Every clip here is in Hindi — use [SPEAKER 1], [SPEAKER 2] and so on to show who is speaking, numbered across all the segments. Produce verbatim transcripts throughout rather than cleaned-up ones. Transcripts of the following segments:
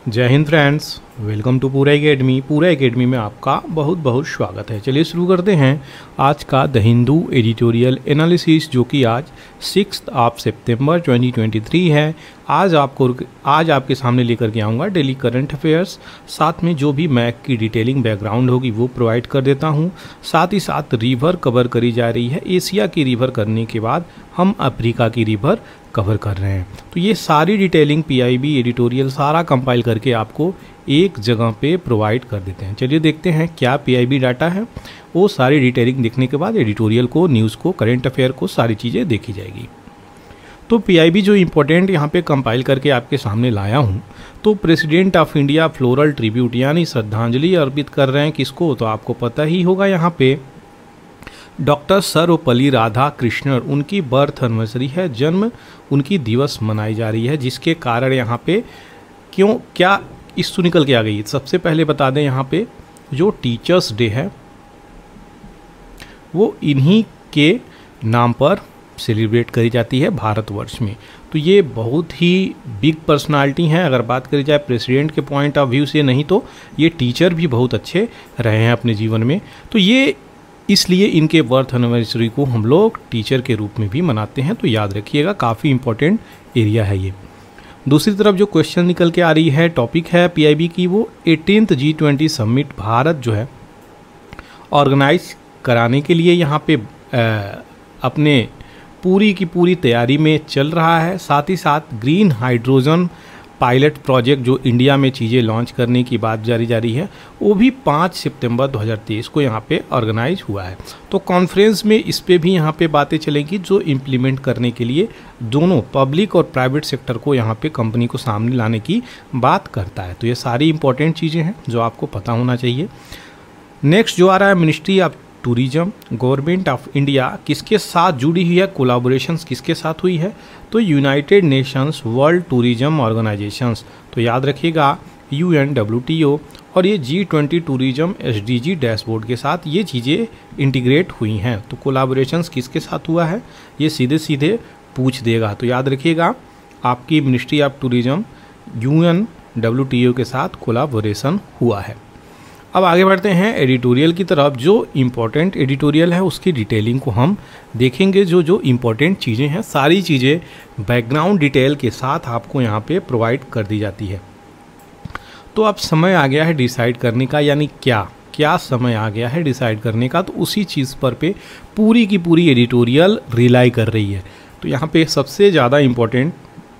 [SPEAKER 1] जय Hind friends, welcome to Poora Academy. Poora Academy में आपका बहुत बहुत स्वागत है। चलिए शुरू करते हैं आज का द हिंदू एडिटोरियल एनालिसिस, जो कि आज six of September twenty twenty three है। आज आपको आज आपके सामने लेकर के आऊँगा डेली करंट अफेयर्स, साथ में जो भी मैक की डिटेलिंग बैकग्राउंड होगी वो प्रोवाइड कर देता हूँ। साथ ही साथ रिवर कवर करी जा रही है। एशिया की रिवर करने के बाद हम अफ्रीका की रिवर कवर कर रहे हैं। तो ये सारी डिटेलिंग पीआईबी एडिटोरियल सारा कंपाइल करके आपको एक जगह पे प्रोवाइड कर देते हैं। चलिए देखते हैं क्या पीआईबी डाटा है। वो सारी डिटेलिंग देखने के बाद एडिटोरियल को, न्यूज़ को, करंट अफेयर को, सारी चीज़ें देखी जाएगी। तो पीआईबी जो इम्पोर्टेंट यहाँ पे कंपाइल करके आपके सामने लाया हूँ, तो President of India floral tribute यानी श्रद्धांजलि अर्पित कर रहे हैं किसको, तो आपको पता ही होगा यहाँ पे डॉक्टर सर्वपल्ली राधाकृष्णन, उनकी बर्थ एनिवर्सरी है, जन्म उनकी दिवस मनाई जा रही है, जिसके कारण यहाँ पे क्यों क्या इश्यू निकल के आ गई। सबसे पहले बता दें, यहाँ पे जो टीचर्स डे है वो इन्हीं के नाम पर सेलिब्रेट करी जाती है भारतवर्ष में। तो ये बहुत ही बिग पर्सनालिटी हैं। अगर बात करी जाए प्रेसिडेंट के पॉइंट ऑफ व्यू से, नहीं तो ये टीचर भी बहुत अच्छे रहे हैं अपने जीवन में। तो ये इसलिए इनके बर्थ एनिवर्सरी को हम लोग टीचर के रूप में भी मनाते हैं। तो याद रखिएगा, काफ़ी इंपॉर्टेंट एरिया है ये। दूसरी तरफ जो क्वेश्चन निकल के आ रही है, टॉपिक है पीआईबी की, वो eighteenth G twenty summit Bharat जो है ऑर्गेनाइज कराने के लिए यहाँ पे आ, अपने पूरी की पूरी तैयारी में चल रहा है। साथ ही साथ ग्रीन हाइड्रोजन पायलट प्रोजेक्ट जो इंडिया में चीज़ें लॉन्च करने की बात जारी जा रही है, वो भी पाँच सितंबर दो हज़ार तेईस को यहाँ पे ऑर्गेनाइज हुआ है। तो कॉन्फ्रेंस में इस पे भी यहाँ पे बातें चलेंगी, जो इम्प्लीमेंट करने के लिए दोनों पब्लिक और प्राइवेट सेक्टर को यहाँ पे कंपनी को सामने लाने की बात करता है। तो ये सारी इंपॉर्टेंट चीज़ें हैं जो आपको पता होना चाहिए। नेक्स्ट जो आ रहा है, Ministry of Tourism, Government of India किसके साथ जुड़ी हुई है, कोलाबोरेशंस किसके साथ हुई है, तो United Nations World Tourism Organisations. तो याद रखिएगा U N W T O, और ये G twenty tourism S D G dashboard के साथ ये चीज़ें इंटीग्रेट हुई हैं। तो कोलाबोरेशंस किसके साथ हुआ है, ये सीधे सीधे पूछ देगा। तो याद रखिएगा, आपकी Ministry of Tourism U N W T O के साथ कोलाबोरेशन हुआ है। अब आगे बढ़ते हैं एडिटोरियल की तरफ। जो इम्पोर्टेंट एडिटोरियल है उसकी डिटेलिंग को हम देखेंगे। जो जो इम्पोर्टेंट चीज़ें हैं, सारी चीज़ें बैकग्राउंड डिटेल के साथ आपको यहाँ पे प्रोवाइड कर दी जाती है। तो अब समय आ गया है डिसाइड करने का, यानी क्या क्या समय आ गया है डिसाइड करने का। तो उसी चीज़ पर पे पूरी की पूरी एडिटोरियल रिलाई कर रही है। तो यहाँ पे सबसे ज़्यादा important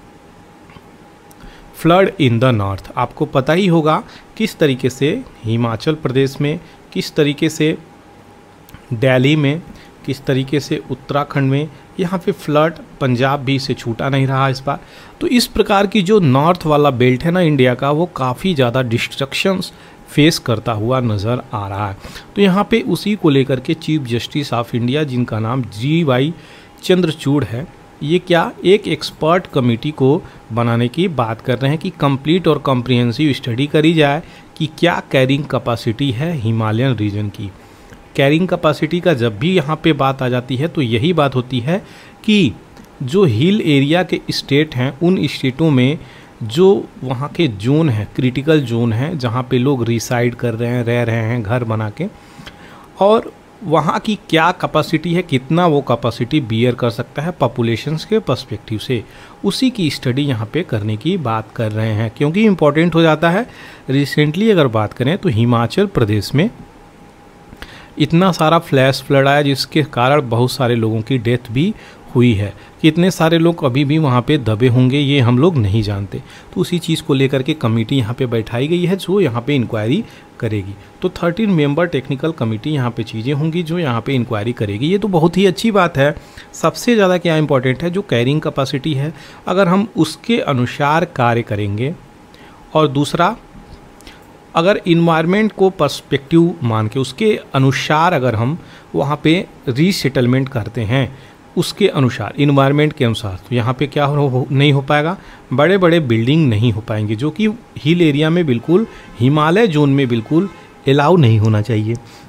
[SPEAKER 1] flood in the north, आपको पता ही होगा किस तरीके से हिमाचल प्रदेश में, किस तरीके से दिल्ली में, किस तरीके से उत्तराखंड में, यहाँ पे फ्लड, पंजाब भी से छूटा नहीं रहा इस बार। तो इस प्रकार की जो नॉर्थ वाला बेल्ट है ना इंडिया का, वो काफ़ी ज़्यादा डिस्ट्रक्शंस फेस करता हुआ नज़र आ रहा है। तो यहाँ पे उसी को लेकर के चीफ जस्टिस ऑफ इंडिया, जिनका नाम जी वाई चंद्रचूड़ है, ये क्या एक एक्सपर्ट कमेटी को बनाने की बात कर रहे हैं कि कंप्लीट और कॉम्प्रिहेंसिव स्टडी करी जाए कि क्या कैरिंग कैपेसिटी है हिमालयन रीजन की। कैरिंग कैपेसिटी का जब भी यहाँ पे बात आ जाती है तो यही बात होती है कि जो हिल एरिया के स्टेट हैं, उन स्टेटों में जो वहाँ के जोन हैं, क्रिटिकल जोन हैं, जहाँ पे लोग रिसाइड कर रहे हैं, रह रहे हैं घर बना के, और वहाँ की क्या कैपेसिटी है, कितना वो कैपेसिटी बियर कर सकता है पॉपुलेशंस के पर्सपेक्टिव से, उसी की स्टडी यहाँ पे करने की बात कर रहे हैं। क्योंकि इम्पोर्टेंट हो जाता है। रिसेंटली अगर बात करें तो हिमाचल प्रदेश में इतना सारा फ्लैश फ्लड आया, जिसके कारण बहुत सारे लोगों की डेथ भी हुई है। कितने सारे लोग अभी भी वहाँ पे दबे होंगे ये हम लोग नहीं जानते। तो उसी चीज़ को लेकर के कमेटी यहाँ पे बैठाई गई है जो यहाँ पे इंक्वायरी करेगी। तो थर्टीन मेंबर टेक्निकल कमेटी यहाँ पे चीज़ें होंगी जो यहाँ पे इंक्वायरी करेगी। ये तो बहुत ही अच्छी बात है। सबसे ज़्यादा क्या इंपॉर्टेंट है, जो कैरिंग कैपेसिटी है, अगर हम उसके अनुसार कार्य करेंगे, और दूसरा अगर इन्वायरमेंट को पर्सपेक्टिव मान के उसके अनुसार अगर हम वहाँ पे रीसेटलमेंट करते हैं, उसके अनुसार, इन्वायरमेंट के अनुसार, तो यहाँ पे क्या हो, हो नहीं हो पाएगा, बड़े बड़े बिल्डिंग नहीं हो पाएंगे, जो कि हिल एरिया में बिल्कुल, हिमालय जोन में बिल्कुल अलाउ नहीं होना चाहिए।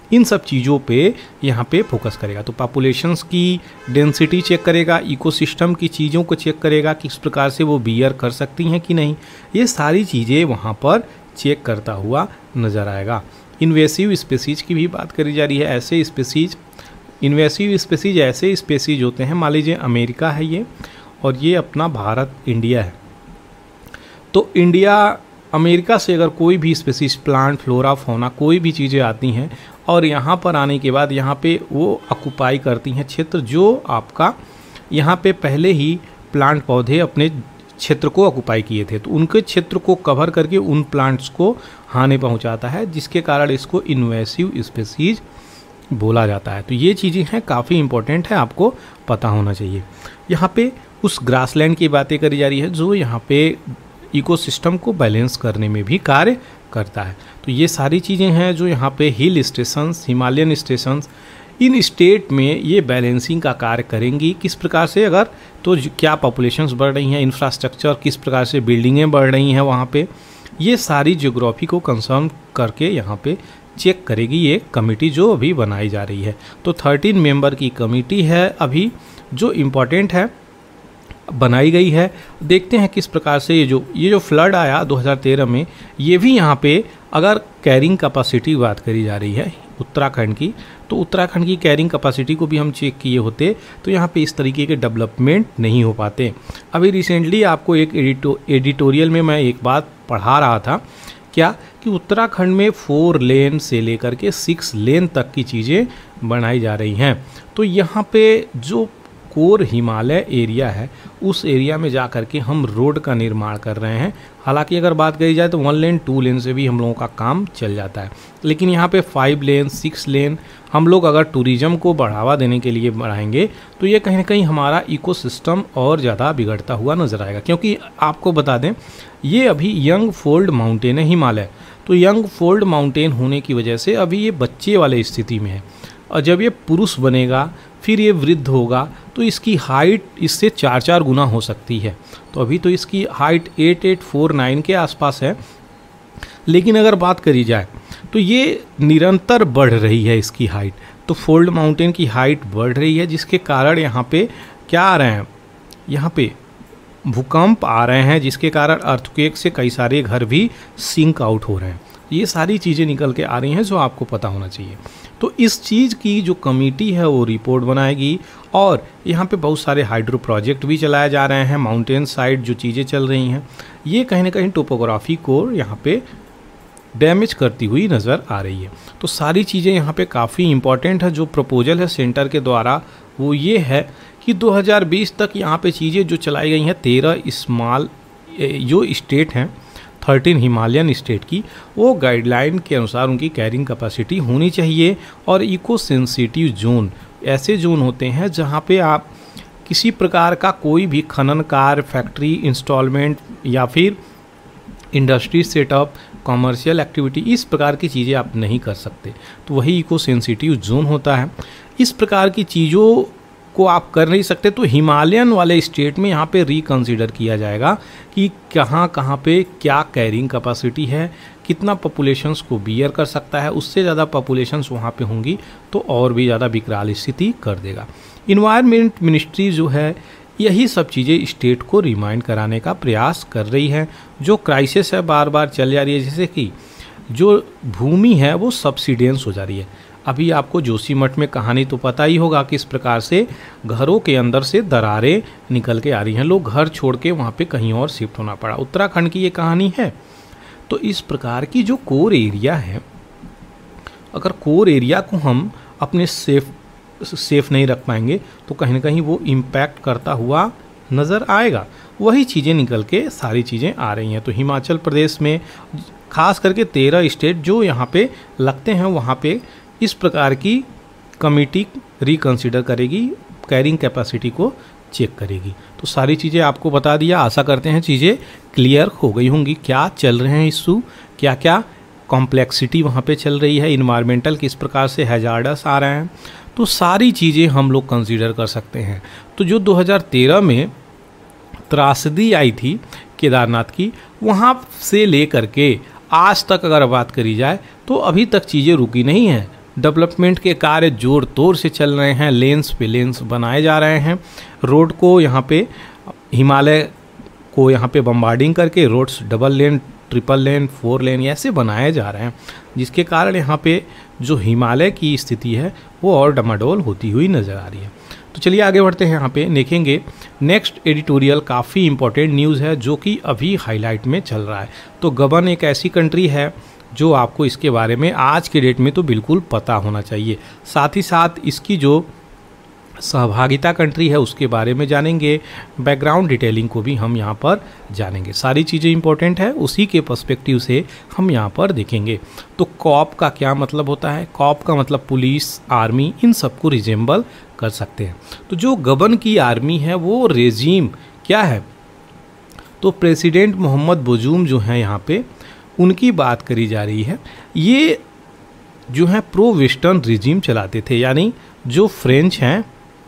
[SPEAKER 1] इन सब चीज़ों पे यहाँ पे फोकस करेगा। तो पॉपुलेशंस की डेंसिटी चेक करेगा, इकोसिस्टम की चीज़ों को चेक करेगा, किस प्रकार से वो बियर कर सकती हैं कि नहीं, ये सारी चीज़ें वहाँ पर चेक करता हुआ नज़र आएगा। इन्वेसिव स्पेसीज की भी बात करी जा रही है। ऐसे स्पेसीज, इन्वेसिव स्पेसीज ऐसे स्पेसीज होते हैं, मान लीजिए अमेरिका है ये और ये अपना भारत इंडिया है, तो इंडिया अमेरिका से अगर कोई भी स्पेसीज, प्लांट, फ्लोरा, फौना, कोई भी चीज़ें आती हैं और यहाँ पर आने के बाद यहाँ पे वो ऑक्युपाई करती हैं क्षेत्र जो आपका यहाँ पे पहले ही प्लांट पौधे अपने क्षेत्र को ऑक्युपाई किए थे, तो उनके क्षेत्र को कवर करके उन प्लांट्स को हानि पहुँचाता है, जिसके कारण इसको इन्वेसिव स्पेसीज बोला जाता है। तो ये चीज़ें हैं, काफ़ी इंपॉर्टेंट है, आपको पता होना चाहिए। यहाँ पे उस ग्रासलैंड की बातें करी जा रही है जो यहाँ पे इकोसिस्टम को बैलेंस करने में भी कार्य करता है। तो ये सारी चीज़ें हैं जो यहाँ पे हिल स्टेशंस, हिमालयन स्टेशंस, इन स्टेट में ये बैलेंसिंग का कार्य करेंगी। किस प्रकार से, अगर तो क्या पॉपुलेशंस बढ़ रही हैं, इंफ्रास्ट्रक्चर किस प्रकार से, बिल्डिंगें बढ़ रही हैं वहाँ पे, ये सारी ज्योग्राफी को कंसर्न करके यहाँ पे चेक करेगी ये कमेटी जो अभी बनाई जा रही है। तो थर्टीन मेंबर की कमेटी है अभी जो इम्पोर्टेंट है, बनाई गई है। देखते हैं किस प्रकार से ये जो ये जो फ्लड आया दो हज़ार तेरह में, ये भी यहाँ पे अगर कैरिंग कैपेसिटी बात करी जा रही है उत्तराखंड की, तो उत्तराखंड की कैरिंग कैपेसिटी को भी हम चेक किए होते तो यहाँ पे इस तरीके के डेवलपमेंट नहीं हो पाते। अभी रिसेंटली आपको एक एडिटो एडिटोरियल में मैं एक बात पढ़ा रहा था, क्या कि उत्तराखंड में फोर लेन से लेकर के सिक्स लेन तक की चीज़ें बनाई जा रही हैं। तो यहाँ पे जो कोर हिमालय एरिया है उस एरिया में जा कर के हम रोड का निर्माण कर रहे हैं। हालांकि अगर बात करी जाए तो वन लेन टू लेन से भी हम लोगों का काम चल जाता है, लेकिन यहाँ पे फाइव लेन सिक्स लेन हम लोग अगर टूरिज़्म को बढ़ावा देने के लिए बढ़ाएंगे तो ये कहीं ना कहीं हमारा इकोसिस्टम और ज़्यादा बिगड़ता हुआ नज़र आएगा। क्योंकि आपको बता दें ये अभी यंग फोल्ड माउंटेन है हिमालय, तो यंग फोल्ड माउंटेन होने की वजह से अभी ये बच्चे वाले स्थिति में है, और जब ये पुरुष बनेगा फिर ये वृद्ध होगा तो इसकी हाइट इससे चार चार गुना हो सकती है। तो अभी तो इसकी height eight eight four nine के आसपास है, लेकिन अगर बात करी जाए तो ये निरंतर बढ़ रही है इसकी हाइट। तो फोल्ड माउंटेन की हाइट बढ़ रही है, जिसके कारण यहाँ पे क्या आ रहे हैं, यहाँ पे भूकंप आ रहे हैं, जिसके कारण अर्थक्वेक से कई सारे घर भी सिंक आउट हो रहे हैं। ये सारी चीज़ें निकल के आ रही हैं जो आपको पता होना चाहिए। तो इस चीज़ की जो कमेटी है वो रिपोर्ट बनाएगी, और यहाँ पे बहुत सारे हाइड्रो प्रोजेक्ट भी चलाए जा रहे हैं। माउंटेन साइड जो चीज़ें चल रही हैं ये कहीं ना कहीं टोपोग्राफी को यहाँ पे डैमेज करती हुई नज़र आ रही है। तो सारी चीज़ें यहाँ पे काफ़ी इम्पॉर्टेंट है। जो प्रपोजल है सेंटर के द्वारा वो ये है कि दो हज़ार बीस तक यहाँ पे चीज़ें जो चलाई गई हैं तेरह स्मॉल जो स्टेट हैं थर्टीन हिमालयन स्टेट की, वो गाइडलाइन के अनुसार उनकी कैरिंग कैपेसिटी होनी चाहिए। और इको सेंसिटिव जोन ऐसे जोन होते हैं जहाँ पे आप किसी प्रकार का कोई भी खनन कार्य, फैक्ट्री इंस्टॉलमेंट या फिर इंडस्ट्री सेटअप, कॉमर्शियल एक्टिविटी, इस प्रकार की चीज़ें आप नहीं कर सकते, तो वही इको सेंसिटिव जोन होता है। इस प्रकार की चीज़ों को आप कर नहीं सकते, तो हिमालयन वाले स्टेट में यहाँ पे रिकंसिडर किया जाएगा कि कहाँ कहाँ पे क्या कैरिंग कैपेसिटी है, कितना पॉपुलेशंस को बियर कर सकता है। उससे ज़्यादा पॉपुलेशंस वहाँ पे होंगी तो और भी ज़्यादा विकराल स्थिति कर देगा। इन्वायरमेंट मिनिस्ट्री जो है यही सब चीज़ें स्टेट को रिमाइंड कराने का प्रयास कर रही है। जो क्राइसिस है बार बार चल जा रही है, जैसे कि जो भूमि है वो सब्सिडेंस हो जा रही है। अभी आपको जोशीमठ में कहानी तो पता ही होगा किस प्रकार से घरों के अंदर से दरारें निकल के आ रही हैं, लोग घर छोड़ के वहाँ पे कहीं और शिफ्ट होना पड़ा। उत्तराखंड की ये कहानी है। तो इस प्रकार की जो कोर एरिया है, अगर कोर एरिया को हम अपने सेफ सेफ नहीं रख पाएंगे तो कहीं ना कहीं वो इम्पैक्ट करता हुआ नज़र आएगा। वही चीज़ें निकल के सारी चीज़ें आ रही हैं। तो हिमाचल प्रदेश में खास करके तेरह स्टेट जो यहाँ पे लगते हैं, वहाँ पे इस प्रकार की कमेटी रिकंसिडर करेगी, कैरिंग कैपेसिटी को चेक करेगी। तो सारी चीज़ें आपको बता दिया। आशा करते हैं चीज़ें क्लियर हो गई होंगी, क्या चल रहे हैं इशू, क्या क्या कॉम्प्लेक्सिटी वहाँ पे चल रही है, इन्वायरमेंटल किस प्रकार से हैजार्डस आ रहे हैं। तो सारी चीज़ें हम लोग कंसीडर कर सकते हैं। तो जो दो हज़ार तेरह में त्रासदी आई थी केदारनाथ की, वहाँ से ले करके आज तक अगर बात करी जाए तो अभी तक चीज़ें रुकी नहीं हैं। डेवलपमेंट के कार्य जोर तोड़ से चल रहे हैं, लेन्स पे लेन्स बनाए जा रहे हैं, रोड को यहाँ पे हिमालय को यहाँ पे बम्बार्डिंग करके roads double lane, triple lane, four lane ऐसे बनाए जा रहे हैं, जिसके कारण यहाँ पे जो हिमालय की स्थिति है वो और डमाडोल होती हुई नज़र आ रही है। तो चलिए आगे बढ़ते हैं। यहाँ पे देखेंगे नेक्स्ट एडिटोरियल काफ़ी इंपॉर्टेंट न्यूज़ है जो कि अभी हाईलाइट में चल रहा है। तो गबन एक ऐसी कंट्री है जो आपको इसके बारे में आज के डेट में तो बिल्कुल पता होना चाहिए। साथ ही साथ इसकी जो सहभागिता कंट्री है उसके बारे में जानेंगे, बैकग्राउंड डिटेलिंग को भी हम यहाँ पर जानेंगे। सारी चीज़ें इंपॉर्टेंट है, उसी के पर्सपेक्टिव से हम यहाँ पर देखेंगे। तो कॉप का क्या मतलब होता है? कॉप का मतलब पुलिस, आर्मी, इन सबको रिजेंबल कर सकते हैं। तो जो गबन की आर्मी है वो रेजीम क्या है? तो प्रेसिडेंट मोहम्मद बजूम जो है यहाँ पे उनकी बात करी जा रही है। ये जो है प्रो वेस्टर्न रिजीम चलाते थे, यानी जो फ्रेंच हैं,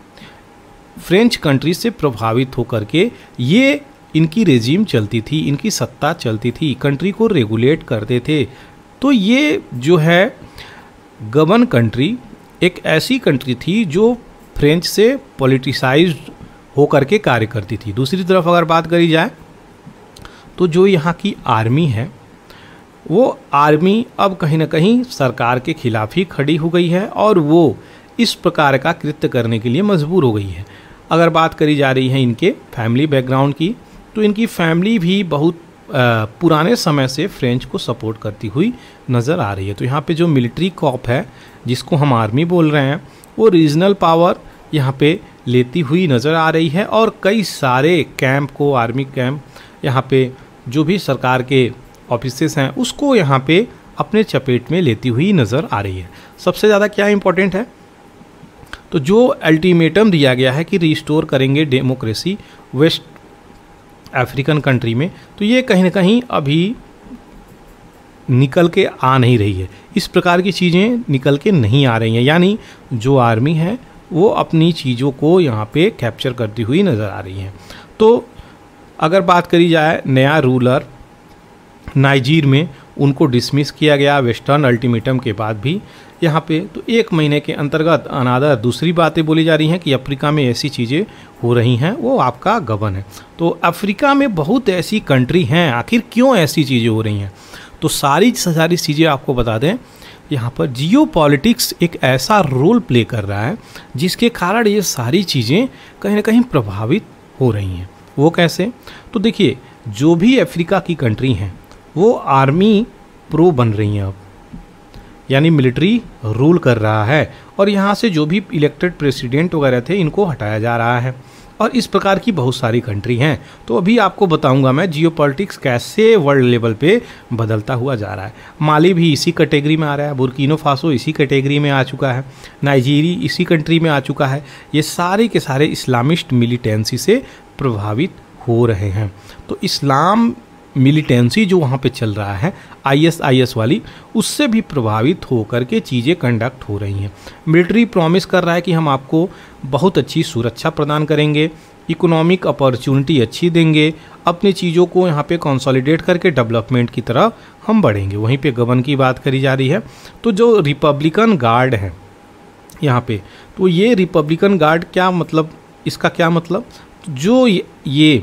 [SPEAKER 1] फ्रेंच कंट्री से प्रभावित होकर के ये इनकी रेजीम चलती थी, इनकी सत्ता चलती थी, कंट्री को रेगुलेट करते थे। तो ये जो है गबन कंट्री एक ऐसी कंट्री थी जो फ्रेंच से पॉलिटिसाइज्ड होकर के कार्य करती थी। दूसरी तरफ अगर बात करी जाए तो जो यहाँ की आर्मी है वो आर्मी अब कहीं ना कहीं सरकार के खिलाफ ही खड़ी हो गई है और वो इस प्रकार का कृत्य करने के लिए मजबूर हो गई है। अगर बात करी जा रही है इनके फैमिली बैकग्राउंड की, तो इनकी फैमिली भी बहुत आ, पुराने समय से फ्रेंच को सपोर्ट करती हुई नज़र आ रही है। तो यहाँ पे जो मिलिट्री कॉप है जिसको हम आर्मी बोल रहे हैं वो रीजनल पावर यहाँ पे लेती हुई नज़र आ रही है और कई सारे कैंप को, आर्मी कैंप यहाँ पे जो भी सरकार के ऑफिसेस हैं उसको यहाँ पे अपने चपेट में लेती हुई नज़र आ रही है। सबसे ज़्यादा क्या इम्पोर्टेंट है? तो जो अल्टीमेटम दिया गया है कि रिस्टोर करेंगे डेमोक्रेसी वेस्ट अफ्रीकन कंट्री में, तो ये कहीं ना कहीं अभी निकल के आ नहीं रही है। इस प्रकार की चीज़ें निकल के नहीं आ रही हैं, यानी जो आर्मी है वो अपनी चीज़ों को यहाँ पे कैप्चर करती हुई नज़र आ रही है। तो अगर बात करी जाए नया रूलर नाइजीर में, उनको डिसमिस किया गया वेस्टर्न अल्टीमेटम के बाद भी यहाँ पे। तो एक महीने के अंतर्गत अनादर दूसरी बातें बोली जा रही हैं कि अफ्रीका में ऐसी चीज़ें हो रही हैं, वो आपका गबन है। तो अफ्रीका में बहुत ऐसी कंट्री हैं, आखिर क्यों ऐसी चीज़ें हो रही हैं? तो सारी सारी चीज़ें आपको बता दें, यहाँ पर जियो पॉलिटिक्स एक ऐसा रोल प्ले कर रहा है जिसके कारण ये सारी चीज़ें कहीं ना कहीं प्रभावित हो रही हैं। वो कैसे? तो देखिए, जो भी अफ्रीका की कंट्री हैं वो आर्मी प्रो बन रही हैं अब, यानी मिलिट्री रूल कर रहा है और यहाँ से जो भी इलेक्टेड प्रेसिडेंट वगैरह थे इनको हटाया जा रहा है। और इस प्रकार की बहुत सारी कंट्री हैं। तो अभी आपको बताऊंगा मैं जियोपॉलिटिक्स कैसे वर्ल्ड लेवल पे बदलता हुआ जा रहा है। माली भी इसी कैटेगरी में आ रहा है, बुर्किनो फासो इसी कैटेगरी में आ चुका है, नाइजीरी इसी कंट्री में आ चुका है। ये सारे के सारे इस्लामिस्ट मिलिटेंसी से प्रभावित हो रहे हैं। तो इस्लाम मिलिटेंसी जो वहाँ पे चल रहा है आईएसआईएस वाली, उससे भी प्रभावित होकर के चीज़ें कंडक्ट हो रही हैं। मिलिट्री प्रॉमिस कर रहा है कि हम आपको बहुत अच्छी सुरक्षा प्रदान करेंगे, इकोनॉमिक अपॉर्चुनिटी अच्छी देंगे, अपनी चीज़ों को यहाँ पे कंसोलिडेट करके डेवलपमेंट की तरफ हम बढ़ेंगे। वहीं पे गबन की बात करी जा रही है। तो जो रिपब्लिकन गार्ड है यहाँ पे, तो ये रिपब्लिकन गार्ड क्या मतलब, इसका क्या मतलब, जो ये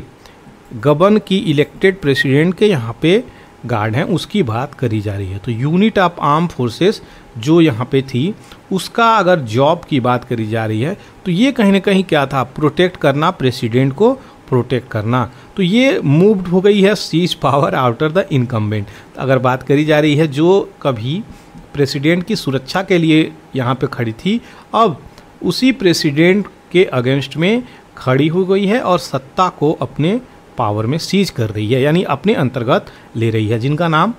[SPEAKER 1] गबन की इलेक्टेड प्रेसिडेंट के यहाँ पे गार्ड हैं उसकी बात करी जा रही है। तो यूनिट ऑफ आर्म फोर्सेस जो यहाँ पे थी उसका अगर जॉब की बात करी जा रही है तो ये कहीं ना कहीं क्या था, प्रोटेक्ट करना, प्रेसिडेंट को प्रोटेक्ट करना। तो ये मूव्ड हो गई है seize power after the incumbent. अगर बात करी जा रही है जो कभी प्रेसिडेंट की सुरक्षा के लिए यहाँ पे खड़ी थी, अब उसी प्रेसिडेंट के अगेंस्ट में खड़ी हो गई है और सत्ता को अपने पावर में सीज कर रही है, यानी अपने अंतर्गत ले रही है, जिनका नाम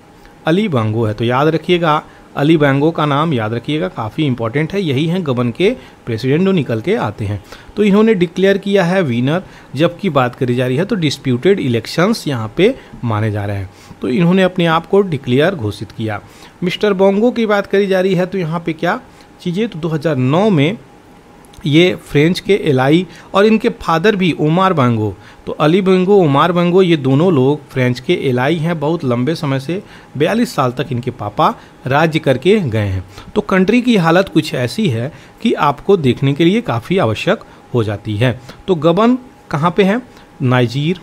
[SPEAKER 1] अली बांगो है। तो याद रखिएगा, अली बांगो का नाम याद रखिएगा, काफ़ी इंपॉर्टेंट है। यही हैं गबन के प्रेसिडेंट जो निकल के आते हैं। तो इन्होंने डिक्लेयर किया है विनर। जबकि बात करी जा रही है तो डिस्प्यूटेड इलेक्शंस यहाँ पे माने जा रहे हैं। तो इन्होंने अपने आप को डिक्लेयर घोषित किया। मिस्टर बोंगो की बात करी जा रही है तो यहाँ पे क्या चीज़ें, तो दो हज़ार नौ में ये फ्रेंच के एलाई और इनके फादर भी उमर बांगो, तो अली बांगो, उमर बांगो, ये दोनों लोग फ्रेंच के एलाई हैं। बहुत लंबे समय से बयालीस साल तक इनके पापा राज्य करके गए हैं। तो कंट्री की हालत कुछ ऐसी है कि आपको देखने के लिए काफ़ी आवश्यक हो जाती है। तो गबन कहाँ पे है? नाइजीर,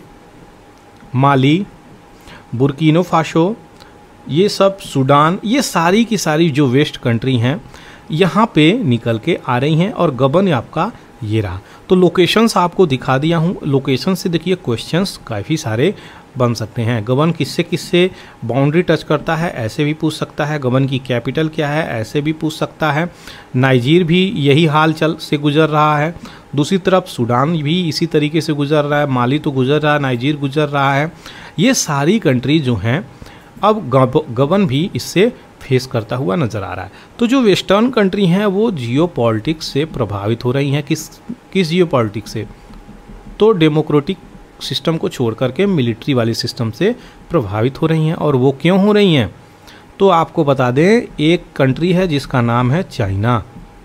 [SPEAKER 1] माली, बुर्किनो फासो, ये सब सूडान, ये सारी की सारी जो वेस्ट कंट्री हैं यहाँ पे निकल के आ रही हैं। और गबन आपका ये रहा। तो लोकेशंस आपको दिखा दिया हूँ। लोकेशन से देखिए क्वेश्चंस काफ़ी सारे बन सकते हैं। गबन किससे किससे बाउंड्री टच करता है, ऐसे भी पूछ सकता है। गबन की कैपिटल क्या है, ऐसे भी पूछ सकता है। नाइजीर भी यही हाल चल से गुजर रहा है। दूसरी तरफ सूडान भी इसी तरीके से गुजर रहा है। माली तो गुजर रहा है, नाइजीर गुजर रहा है। ये सारी कंट्री जो हैं अब गबन भी इससे फेस करता हुआ नज़र आ रहा है। तो जो वेस्टर्न कंट्री हैं वो जियो पॉलिटिक्स से प्रभावित हो रही हैं। किस किस जियो पॉलिटिक्स से? तो डेमोक्रेटिक सिस्टम को छोड़ करके मिलिट्री वाले सिस्टम से प्रभावित हो रही हैं। और वो क्यों हो रही हैं? तो आपको बता दें, एक कंट्री है जिसका नाम है चाइना।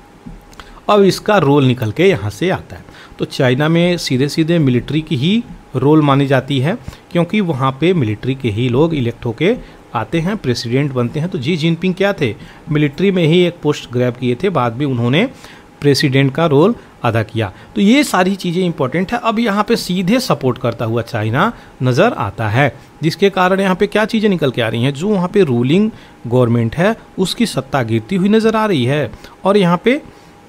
[SPEAKER 1] अब इसका रोल निकल के यहाँ से आता है। तो चाइना में सीधे सीधे मिलिट्री की ही रोल मानी जाती है, क्योंकि वहाँ पे मिलिट्री के ही लोग इलेक्ट होके आते हैं, प्रेसिडेंट बनते हैं। तो जी जिनपिंग क्या थे? मिलिट्री में ही एक पोस्ट ग्रैब किए थे, बाद में उन्होंने प्रेसिडेंट का रोल अदा किया। तो ये सारी चीज़ें इंपॉर्टेंट है। अब यहाँ पे सीधे सपोर्ट करता हुआ चाइना नज़र आता है, जिसके कारण यहाँ पे क्या चीज़ें निकल के आ रही हैं? जो वहाँ पे रूलिंग गवर्नमेंट है उसकी सत्ता गिरती हुई नज़र आ रही है। और यहाँ पे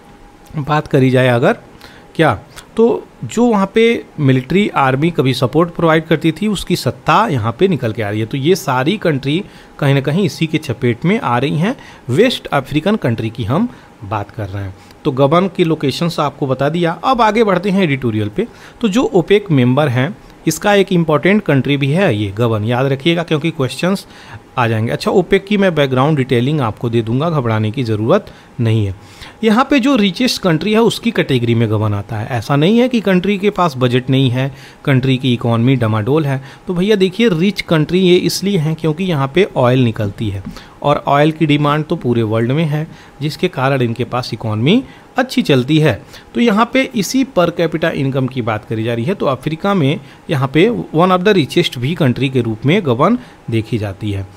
[SPEAKER 1] बात करी जाए अगर क्या, तो जो वहाँ पे मिलिट्री आर्मी कभी सपोर्ट प्रोवाइड करती थी उसकी सत्ता यहाँ पे निकल के आ रही है। तो ये सारी कंट्री कहीं ना कहीं इसी के चपेट में आ रही हैं। वेस्ट अफ्रीकन कंट्री की हम बात कर रहे हैं। तो गबन की लोकेशंस आपको बता दिया। अब आगे बढ़ते हैं एडिटोरियल पे। तो जो ओपेक मेंबर हैं इसका एक इम्पॉर्टेंट कंट्री भी है ये गबन, याद रखिएगा क्योंकि क्वेश्चंस आ जाएंगे। अच्छा, ओपेक की मैं बैकग्राउंड डिटेलिंग आपको दे दूंगा, घबराने की ज़रूरत नहीं है। यहाँ पे जो रिचेस्ट कंट्री है उसकी कैटेगरी में गबन आता है। ऐसा नहीं है कि कंट्री के पास बजट नहीं है, कंट्री की इकॉनमी डमाडोल है। तो भैया देखिए, रिच कंट्री ये इसलिए हैं क्योंकि यहाँ पे ऑयल निकलती है और ऑयल की डिमांड तो पूरे वर्ल्ड में है, जिसके कारण इनके पास इकॉनमी अच्छी चलती है। तो यहाँ पे इसी पर कैपिटा इनकम की बात करी जा रही है। तो अफ्रीका में यहाँ पे वन ऑफ द रिचेस्ट भी कंट्री के रूप में गबन देखी जाती है।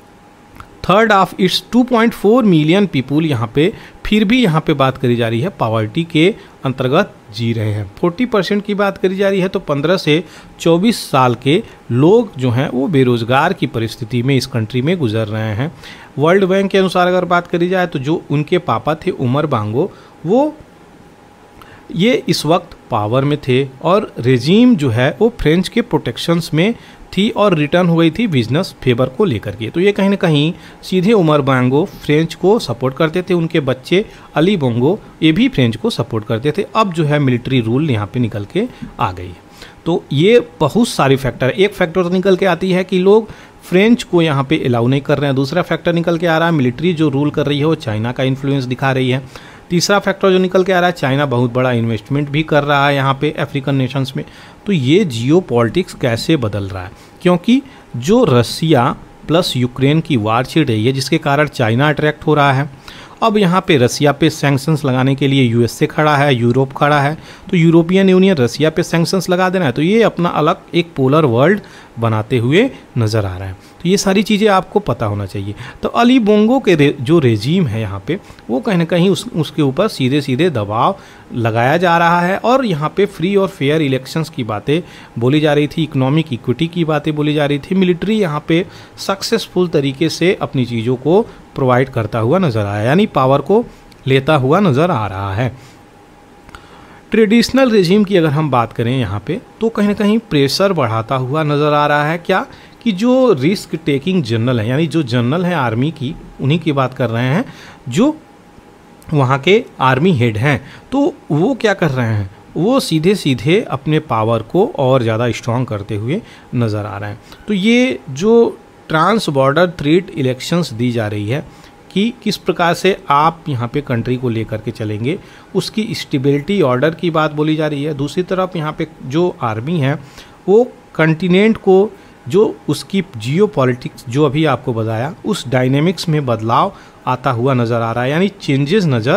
[SPEAKER 1] Third of its two point four million people यहाँ पे फिर भी यहाँ पे बात करी जा रही है पॉवर्टी के अंतर्गत जी रहे हैं। चालीस परसेंट की बात करी जा रही है। तो पंद्रह से चौबीस साल के लोग जो हैं वो बेरोजगार की परिस्थिति में इस कंट्री में गुजर रहे हैं। वर्ल्ड बैंक के अनुसार अगर बात करी जाए तो जो उनके पापा थे उमर बांगो, वो ये इस वक्त पावर में थे और रेजीम जो है वो फ्रेंच के प्रोटेक्शंस में थी और रिटर्न हो गई थी बिजनेस फेवर को लेकर के। तो ये कहीं ना कहीं सीधे उमर बांगो फ्रेंच को सपोर्ट करते थे। उनके बच्चे अली बोंगो ये भी फ्रेंच को सपोर्ट करते थे। अब जो है मिलिट्री रूल यहाँ पे निकल के आ गई है। तो ये बहुत सारे फैक्टर, एक फैक्टर तो निकल के आती है कि लोग फ्रेंच को यहाँ पे अलाउ नहीं कर रहे हैं। दूसरा फैक्टर निकल के आ रहा है मिलिट्री जो रूल कर रही है वो चाइना का इन्फ्लुएंस दिखा रही है। तीसरा फैक्टर जो निकल के आ रहा है, चाइना बहुत बड़ा इन्वेस्टमेंट भी कर रहा है यहाँ पे अफ्रीकन नेशंस में। तो ये जियो पॉलिटिक्स कैसे बदल रहा है, क्योंकि जो रसिया प्लस यूक्रेन की वार छिड़ रही है जिसके कारण चाइना अट्रैक्ट हो रहा है। अब यहाँ पे रसिया पे सैंक्शंस लगाने के लिए यूएसए खड़ा है, यूरोप खड़ा है। तो यूरोपियन यूनियन रसिया पे सैंक्शंस लगा देना है। तो ये अपना अलग एक पोलर वर्ल्ड बनाते हुए नज़र आ रहा है। तो ये सारी चीज़ें आपको पता होना चाहिए। तो अली बोंगो के रे, जो रेजीम है यहाँ पे वो कहीं ना कहीं उस उसके ऊपर सीधे सीधे दबाव लगाया जा रहा है। और यहाँ पे फ्री और फेयर इलेक्शंस की बातें बोली जा रही थी, इकोनॉमिक इक्विटी की बातें बोली जा रही थी। मिलिट्री यहाँ पे सक्सेसफुल तरीके से अपनी चीज़ों को प्रोवाइड करता हुआ नज़र आया, यानी पावर को लेता हुआ नज़र आ रहा है। ट्रेडिशनल रेजिम की अगर हम बात करें यहाँ पे तो कहीं ना कहीं प्रेशर बढ़ाता हुआ नज़र आ रहा है। क्या कि जो रिस्क टेकिंग जनरल है, यानी जो जनरल है आर्मी की, उन्हीं की बात कर रहे हैं, जो वहाँ के आर्मी हेड हैं, तो वो क्या कर रहे हैं, वो सीधे सीधे अपने पावर को और ज़्यादा स्ट्रॉन्ग करते हुए नज़र आ रहे हैं। तो ये जो ट्रांस बॉर्डर थ्रेट इलेक्शंस दी जा रही है कि किस प्रकार से आप यहाँ पे कंट्री को लेकर के चलेंगे, उसकी स्टेबिलिटी ऑर्डर की बात बोली जा रही है। दूसरी तरफ यहाँ पे जो आर्मी है वो कंटिनेंट को, जो उसकी जियो पॉलिटिक्स जो अभी आपको बताया, उस डायनेमिक्स में बदलाव आता हुआ नज़र आ रहा है, यानी चेंजेस नज़र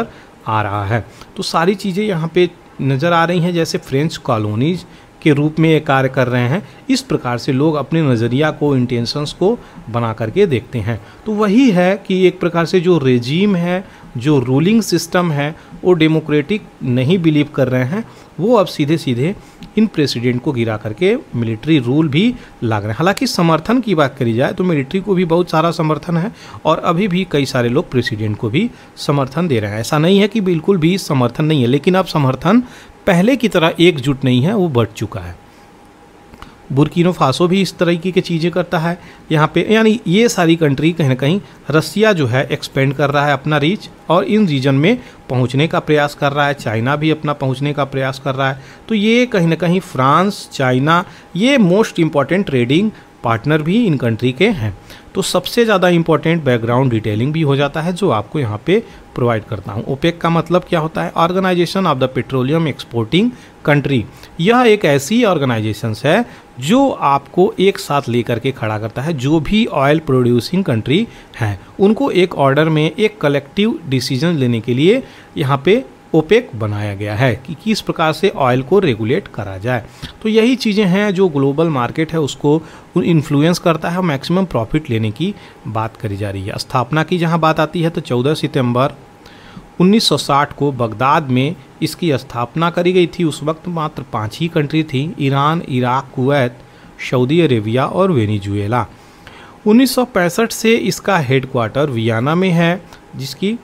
[SPEAKER 1] आ रहा है। तो सारी चीज़ें यहाँ पे नज़र आ रही हैं, जैसे फ्रेंच कॉलोनीज के रूप में ये कार्य कर रहे हैं। इस प्रकार से लोग अपने नज़रिया को, इंटेंशंस को बना करके देखते हैं। तो वही है कि एक प्रकार से जो रेजीम है, जो रूलिंग सिस्टम है, वो डेमोक्रेटिक नहीं बिलीव कर रहे हैं, वो अब सीधे सीधे इन प्रेसिडेंट को गिरा करके मिलिट्री रूल भी लाग रहे हैं। हालांकि समर्थन की बात करी जाए तो मिलिट्री को भी बहुत सारा समर्थन है और अभी भी कई सारे लोग प्रेसिडेंट को भी समर्थन दे रहे हैं। ऐसा नहीं है कि बिल्कुल भी समर्थन नहीं है, लेकिन अब समर्थन पहले की तरह एकजुट नहीं है, वो बढ़ चुका है। बुर्किनो फासो भी इस तरीके की चीज़ें करता है यहाँ पे, यानी ये सारी कंट्री कहीं ना कहीं, रसिया जो है एक्सपेंड कर रहा है अपना रीच और इन रीजन में पहुँचने का प्रयास कर रहा है। चाइना भी अपना पहुँचने का प्रयास कर रहा है। तो ये कहीं ना कहीं फ्रांस, चाइना, ये मोस्ट इम्पॉर्टेंट ट्रेडिंग पार्टनर भी इन कंट्री के हैं। तो सबसे ज़्यादा इंपॉर्टेंट बैकग्राउंड डिटेलिंग भी हो जाता है जो आपको यहाँ पे प्रोवाइड करता हूँ। ओपेक का मतलब क्या होता है? Organisation of the Petroleum Exporting Country. यह एक ऐसी ऑर्गेनाइजेशन है जो आपको एक साथ लेकर के खड़ा करता है। जो भी ऑयल प्रोड्यूसिंग कंट्री हैं उनको एक ऑर्डर में एक कलेक्टिव डिसीजन लेने के लिए यहाँ पे ओपेक बनाया गया है कि किस प्रकार से ऑयल को रेगुलेट करा जाए। तो यही चीज़ें हैं जो ग्लोबल मार्केट है उसको इन्फ्लुएंस करता है और मैक्सिमम प्रॉफिट लेने की बात करी जा रही है। स्थापना की जहां बात आती है तो चौदह सितंबर उन्नीस सौ साठ को बगदाद में इसकी स्थापना करी गई थी। उस वक्त मात्र पाँच ही कंट्री थी, Iran, Iraq, Kuwait, Saudi Arabia और वेनेजुएला। उन्नीस सौ पैंसठ से इसका हेडक्वार्टर वियना में है, जिसकी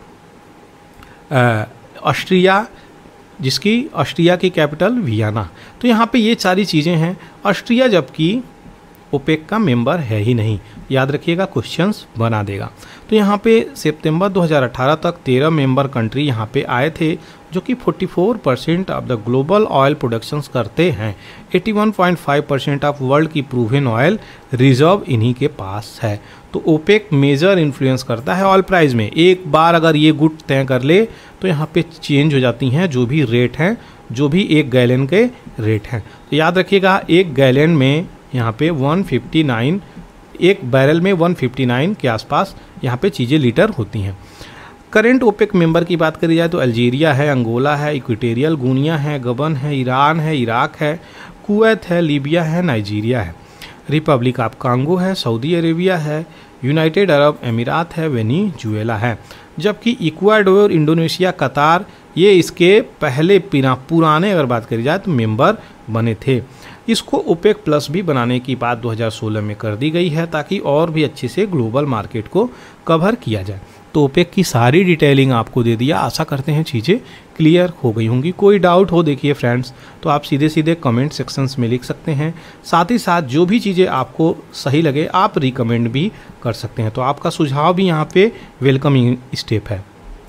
[SPEAKER 1] आ, ऑस्ट्रिया जिसकी ऑस्ट्रिया की कैपिटल वियना। तो यहाँ पे ये सारी चीज़ें हैं। ऑस्ट्रिया जबकि ओपेक का मेंबर है ही नहीं, याद रखिएगा, क्वेश्चंस बना देगा। तो यहाँ पे सितंबर दो हज़ार अठारह तक तेरह मेंबर कंट्री यहाँ पे आए थे जो कि चौवालीस percent of the global oil productions करते हैं। इक्यासी point five percent of world की प्रूवन ऑयल रिजर्व इन्हीं के पास है। तो ओपेक मेजर इन्फ्लुएंस करता है ऑयल प्राइस में। एक बार अगर ये गुट तय कर ले तो यहाँ पे चेंज हो जाती हैं जो भी रेट हैं, जो भी एक गैलन के रेट हैं। तो याद रखिएगा एक गैलन में यहाँ पे एक सौ उनसठ, एक बैरल में एक सौ उनसठ के आसपास यहाँ पे चीज़ें लीटर होती हैं। करेंट ओपेक मेंबर की बात करी जाए तो अल्जीरिया है, अंगोला है, इक्वेटोरियल गुनिया है, गबन है, ईरान है, इराक है, कुवैत है, लीबिया है, नाइजीरिया है, रिपब्लिक ऑफ कांगो है, सऊदी अरेबिया है, यूनाइटेड अरब अमीरात है, वेनेजुएला है। जबकि इक्वाडोर, इंडोनेशिया, कतार ये इसके पहले पुराने अगर बात करी जाए तो मेंबर बने थे। इसको ओपेक प्लस भी बनाने की बात दो हज़ार सोलह में कर दी गई है ताकि और भी अच्छे से ग्लोबल मार्केट को कवर किया जाए। तो ओपेक की सारी डिटेलिंग आपको दे दिया। आशा करते हैं चीज़ें क्लियर हो गई होंगी। कोई डाउट हो देखिए फ्रेंड्स तो आप सीधे सीधे कमेंट सेक्शंस में लिख सकते हैं। साथ ही साथ जो भी चीज़ें आपको सही लगे आप रिकमेंड भी कर सकते हैं। तो आपका सुझाव भी यहाँ पे वेलकमिंग स्टेप है।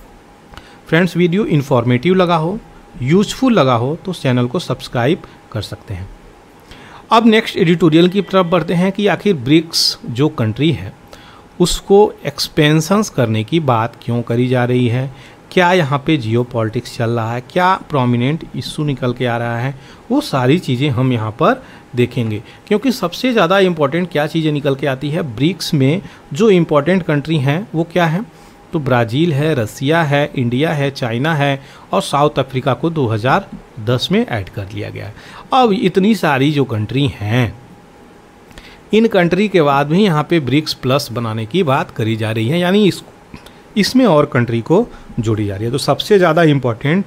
[SPEAKER 1] फ्रेंड्स वीडियो इन्फॉर्मेटिव लगा हो, यूजफुल लगा हो तो चैनल को सब्सक्राइब कर सकते हैं। अब नेक्स्ट एडिटोरियल की तरफ बढ़ते हैं कि आखिर ब्रिक्स जो कंट्री है उसको एक्सपेंशंस करने की बात क्यों करी जा रही है, क्या यहाँ पे जियो पॉलिटिक्स चल रहा है, क्या प्रोमिनेंट इशू निकल के आ रहा है, वो सारी चीज़ें हम यहाँ पर देखेंगे। क्योंकि सबसे ज़्यादा इम्पॉर्टेंट क्या चीज़ें निकल के आती है, ब्रिक्स में जो इम्पॉर्टेंट कंट्री हैं वो क्या है, तो ब्राज़ील है, रसिया है, इंडिया है, चाइना है और साउथ अफ्रीका को दो हज़ार दस में ऐड कर लिया गया है। अब इतनी सारी जो कंट्री हैं इन कंट्री के बाद भी यहाँ पे ब्रिक्स प्लस बनाने की बात करी जा रही है, यानी इस इसमें और कंट्री को जोड़ी जा रही है। तो सबसे ज़्यादा इम्पोर्टेंट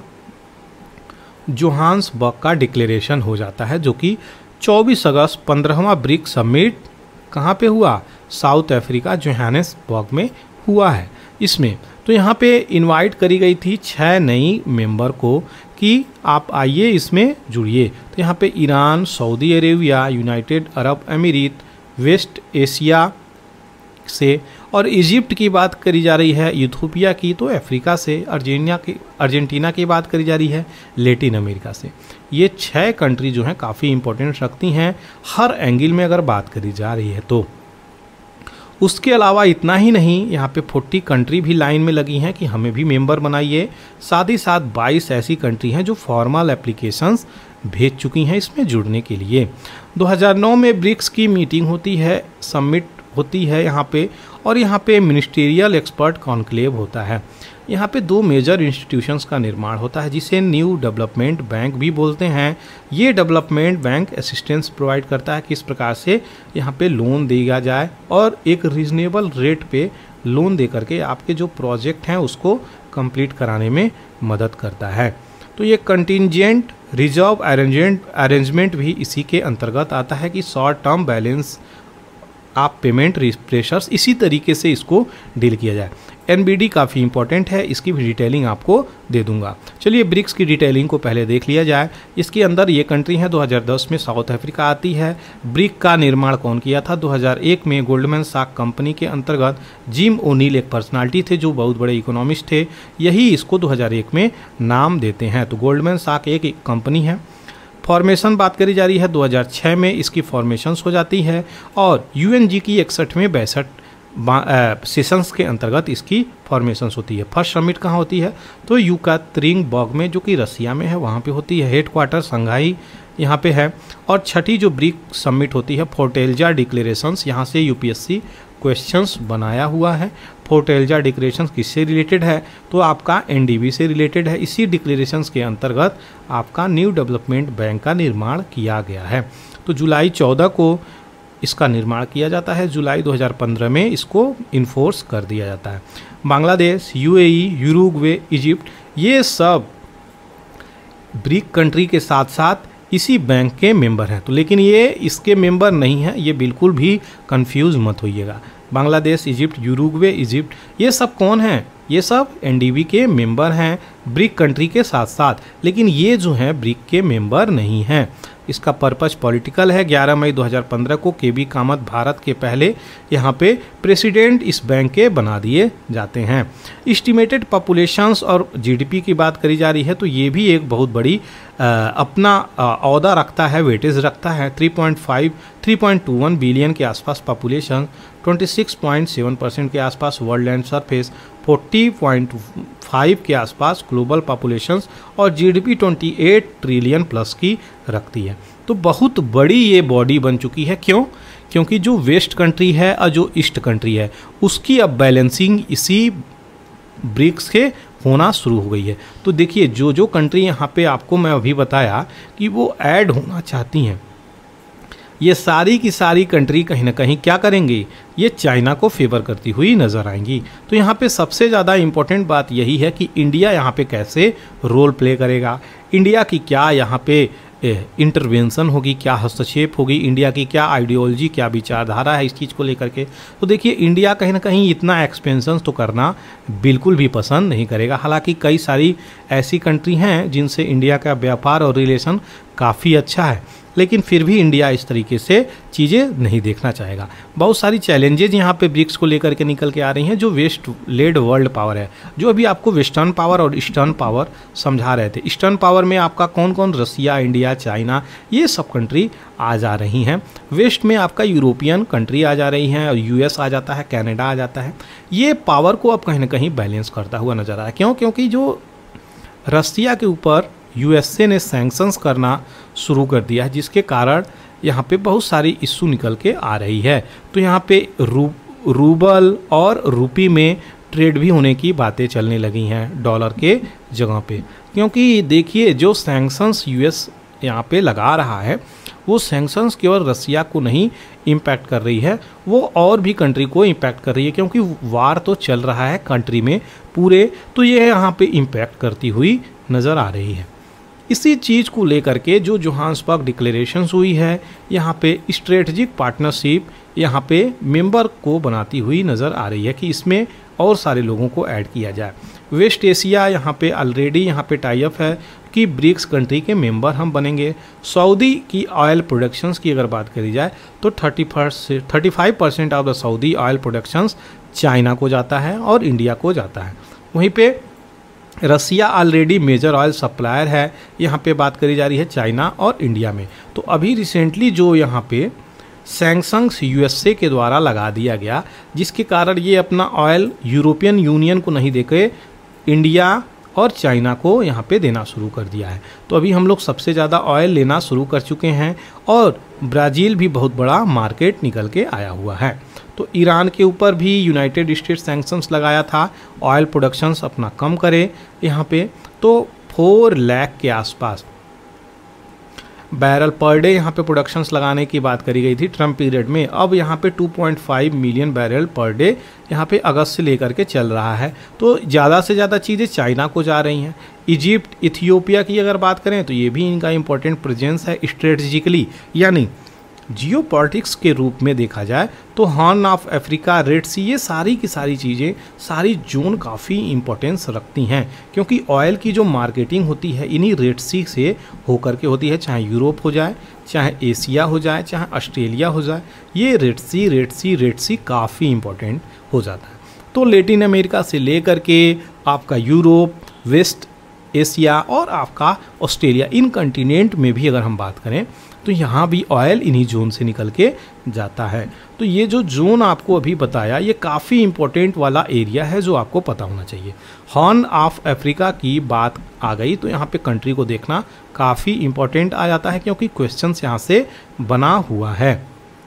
[SPEAKER 1] जोहान्सबर्ग का डिक्लेरेशन हो जाता है जो कि चौबीस अगस्त पंद्रहवां ब्रिक्स समिट कहाँ पे हुआ, साउथ अफ्रीका जोहान्सबर्ग में हुआ है। इसमें तो यहाँ पे इनवाइट करी गई थी छः नई मेंबर को कि आप आइए इसमें जुड़िए। तो यहाँ पे Iran, Saudi Arabia, United Arab Emirates, West Asia से और इजिप्ट की बात करी जा रही है, इथियोपिया की तो अफ्रीका से, अर्जेंटीना की अर्जेंटीना की बात करी जा रही है लैटिन अमेरिका से। ये छः कंट्री जो हैं काफ़ी इंपॉर्टेंट रखती हैं हर एंगल में अगर बात करी जा रही है तो। उसके अलावा इतना ही नहीं, यहाँ पे चालीस कंट्री भी लाइन में लगी हैं कि हमें भी मेंबर बनाइए। साथ ही साथ बाईस ऐसी कंट्री हैं जो फॉर्मल एप्लीकेशंस भेज चुकी हैं इसमें जुड़ने के लिए। दो हज़ार नौ में ब्रिक्स की मीटिंग होती है, समिट होती है यहाँ पे, और यहाँ पे मिनिस्टेरियल एक्सपर्ट कॉन्क्लेव होता है। यहाँ पे दो मेजर इंस्टीट्यूशंस का निर्माण होता है जिसे न्यू डेवलपमेंट बैंक भी बोलते हैं। ये डेवलपमेंट बैंक असिस्टेंस प्रोवाइड करता है किस प्रकार से यहाँ पे लोन दिया जाए और एक रीजनेबल रेट पे लोन दे करके आपके जो प्रोजेक्ट हैं उसको कंप्लीट कराने में मदद करता है। तो ये कंटिंजेंट रिजर्व अरेंजमेंट अरेंजमेंट भी इसी के अंतर्गत आता है कि short term balance of payment pressures इसी तरीके से इसको डील किया जाए। एनबीडी काफ़ी इंपॉर्टेंट है, इसकी भी डिटेलिंग आपको दे दूंगा। चलिए ब्रिक्स की डिटेलिंग को पहले देख लिया जाए। इसके अंदर ये कंट्री है, दो हज़ार दस में साउथ अफ्रीका आती है। ब्रिक का निर्माण कौन किया था? दो हज़ार एक में गोल्डमैन सैक कंपनी के अंतर्गत जिम ओनील एक पर्सनालिटी थे जो बहुत बड़े इकोनॉमिस्ट थे, यही इसको दो हज़ार एक में नाम देते हैं। तो गोल्डमैन सैक एक कंपनी है। फॉर्मेशन बात करी जा रही है, दो हज़ार छह में इसकी फॉर्मेशंस हो जाती है और यूएनजी की इकसठवें बैसठ सेशंस के अंतर्गत इसकी फॉर्मेशंस होती है। फर्स्ट समिट कहाँ होती है? तो यूकात्रिंगबर्ग में, जो कि रसिया में है, वहाँ पे होती है। हेडक्वार्टर संघाई यहाँ पे है। और छठी जो ब्रिक समिट होती है फोर्टेल्जा डिक्लेरेशंस, यहाँ से यूपीएससी क्वेश्चंस बनाया हुआ है। फोर्टेल्जा डिक्लेरेशंस किससे रिलेटेड है? तो आपका एनडीबी से रिलेटेड है। इसी डिक्लेरेशंस के अंतर्गत आपका न्यू डेवलपमेंट बैंक का निर्माण किया गया है। तो जुलाई चौदह को इसका निर्माण किया जाता है। जुलाई दो हज़ार पंद्रह में इसको इन्फोर्स कर दिया जाता है। बांग्लादेश, यूएई, यूरुग्वे, इजिप्ट, ये सब ब्रिक कंट्री के साथ साथ इसी बैंक के मेंबर हैं। तो लेकिन ये इसके मेंबर नहीं हैं, ये बिल्कुल भी कंफ्यूज मत होइएगा। बांग्लादेश, इजिप्ट, यूरुग्वे, इजिप्ट, ये सब कौन हैं? ये सब एनडीबी के मेंबर हैं ब्रिक कंट्री के साथ साथ, लेकिन ये जो हैं ब्रिक के मेंबर नहीं हैं। इसका पर्पस पॉलिटिकल है। ग्यारह मई दो हज़ार पंद्रह को के बी कामत भारत के पहले यहाँ पे प्रेसिडेंट इस बैंक के बना दिए जाते हैं। एस्टिमेटेड पॉपुलेशंस और जीडीपी की बात करी जा रही है, तो ये भी एक बहुत बड़ी आ, अपना औहदा रखता है, वेटेज रखता है। Three point five three point two one billion के आसपास पॉपुलेशन, छब्बीस पॉइंट सात परसेंट के आसपास वर्ल्ड लैंड सरफेस, चालीस पॉइंट फाइव के आसपास ग्लोबल पॉपुलेशंस और जीडीपी अट्ठाईस ट्रिलियन प्लस की रखती है। तो बहुत बड़ी ये बॉडी बन चुकी है। क्यों? क्योंकि जो वेस्ट कंट्री है और जो ईस्ट कंट्री है उसकी अब बैलेंसिंग इसी ब्रिक्स के होना शुरू हो गई है। तो देखिए जो जो कंट्री यहाँ पे आपको मैं अभी बताया कि वो ऐड होना चाहती हैं, ये सारी की सारी कंट्री कहीं ना कहीं क्या करेंगी? ये चाइना को फेवर करती हुई नज़र आएंगी। तो यहाँ पे सबसे ज़्यादा इम्पोर्टेंट बात यही है कि इंडिया यहाँ पे कैसे रोल प्ले करेगा, इंडिया की क्या यहाँ पे इंटरवेंशन होगी, क्या हस्तक्षेप होगी, इंडिया की क्या आइडियोलॉजी, क्या विचारधारा है इस चीज़ को लेकर के। तो देखिए इंडिया कहीं ना कहीं इतना एक्सपेंशन तो करना बिल्कुल भी पसंद नहीं करेगा। हालांकि कई सारी ऐसी कंट्री हैं जिनसे इंडिया का व्यापार और रिलेशन काफ़ी अच्छा है, लेकिन फिर भी इंडिया इस तरीके से चीज़ें नहीं देखना चाहेगा। बहुत सारी चैलेंजेज यहाँ पे ब्रिक्स को लेकर के निकल के आ रही हैं, जो वेस्ट लेड वर्ल्ड पावर है, जो अभी आपको वेस्टर्न पावर और ईस्टर्न पावर समझा रहे थे। ईस्टर्न पावर में आपका कौन कौन? रसिया, इंडिया, चाइना, ये सब कंट्री आ जा रही हैं। वेस्ट में आपका यूरोपियन कंट्री आ जा रही हैं और यूएस आ जाता है, कनाडा आ जाता है। ये पावर को अब कहीं ना कहीं बैलेंस करता हुआ नजर आ रहा है। क्यों? क्योंकि जो रसिया के ऊपर यूएसए ने सैंक्शंस करना शुरू कर दिया है, जिसके कारण यहाँ पे बहुत सारी इशू निकल के आ रही है। तो यहाँ पे रू रूबल और रूपी में ट्रेड भी होने की बातें चलने लगी हैं डॉलर के जगह पे, क्योंकि देखिए जो सैंक्शंस यूएस यहाँ पे लगा रहा है वो सैंक्शंस केवल रसिया को नहीं इम्पैक्ट कर रही है, वो और भी कंट्री को इम्पैक्ट कर रही है, क्योंकि वार तो चल रहा है कंट्री में पूरे, तो ये यहाँ पे इम्पैक्ट करती हुई नज़र आ रही है। इसी चीज़ को लेकर के जो जोहान्सबर्ग डिक्लेरेशंस हुई है, यहाँ पे स्ट्रेटजिक पार्टनरशिप यहाँ पे मेंबर को बनाती हुई नज़र आ रही है कि इसमें और सारे लोगों को ऐड किया जाए। वेस्ट एशिया यहाँ पे ऑलरेडी यहाँ पे टाई अप है कि ब्रिक्स कंट्री के मेंबर हम बनेंगे। सऊदी की ऑयल प्रोडक्शंस की अगर बात करी जाए तो thirty first thirty five percent of the Saudi oil productions China को जाता है और इंडिया को जाता है। वहीं पे Russia already major oil supplier है, यहाँ पे बात करी जा रही है चाइना और इंडिया में। तो अभी रिसेंटली जो यहाँ पे सैंक्शंस यूएसए के द्वारा लगा दिया गया, जिसके कारण ये अपना ऑयल यूरोपियन यूनियन को नहीं देके इंडिया और चाइना को यहाँ पे देना शुरू कर दिया है। तो अभी हम लोग सबसे ज़्यादा ऑयल लेना शुरू कर चुके हैं और ब्राज़ील भी बहुत बड़ा मार्केट निकल के आया हुआ है। तो ईरान के ऊपर भी यूनाइटेड स्टेट्स सैंक्शंस लगाया था, ऑयल प्रोडक्शंस अपना कम करे यहाँ पे। तो फोर लाख के आसपास बैरल पर डे यहाँ पे प्रोडक्शंस लगाने की बात करी गई थी ट्रम्प पीरियड में। अब यहाँ पे two point five million barrel per day यहाँ पे अगस्त से लेकर के चल रहा है। तो ज़्यादा से ज़्यादा चीज़ें चाइना को जा रही हैं। इजिप्ट, इथियोपिया की अगर बात करें तो ये भी इनका इंपॉर्टेंट प्रेजेंस है स्ट्रेटजिकली, यानी जियोपॉलिटिक्स के रूप में देखा जाए तो Horn of Africa, Red Sea, ये सारी की सारी चीज़ें, सारी जोन काफ़ी इंपॉर्टेंस रखती हैं, क्योंकि ऑयल की जो मार्केटिंग होती है इन्हीं रेड सी से होकर के होती है, चाहे यूरोप हो जाए, चाहे एशिया हो जाए, चाहे ऑस्ट्रेलिया हो जाए, ये Red Sea Red Sea Red Sea काफ़ी इंपॉर्टेंट हो जाता है। तो लैटिन अमेरिका से लेकर के आपका यूरोप, वेस्ट एशिया और आपका ऑस्ट्रेलिया, इन कंटिनेंट में भी अगर हम बात करें तो यहाँ भी ऑयल इन्हीं जोन से निकल के जाता है। तो ये जो जोन आपको अभी बताया ये काफ़ी इंपॉर्टेंट वाला एरिया है जो आपको पता होना चाहिए। हॉर्न ऑफ अफ्रीका की बात आ गई तो यहाँ पे कंट्री को देखना काफ़ी इंपॉर्टेंट आ जाता है, क्योंकि क्वेश्चंस यहाँ से बना हुआ है।